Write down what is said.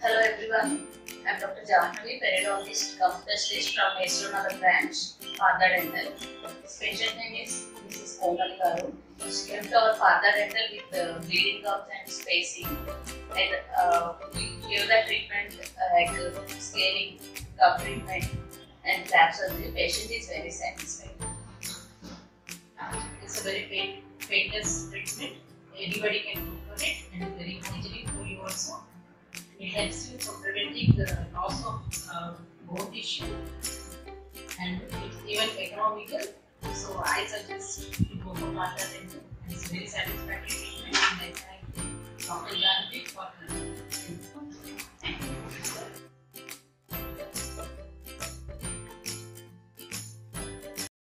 Hello everyone, I am Dr. Jahnavi, periodontist cum specialist from Hyderabad branch, Partha Dental. His patient name is Mrs. Komal Garu. She came to our Partha Dental with bleeding gums and spacing, and we gave the treatment like scaling, gum treatment, and flap surgery. The patient is very satisfied. It's a very painless treatment. Anybody can go for it, and it's very hygienic for you also. It helps you for preventing the loss of bone tissue, and it's even economical. So I suggest to go for Partha Dental. It's very satisfactory treatment, and I thank Dr. Jahnavi for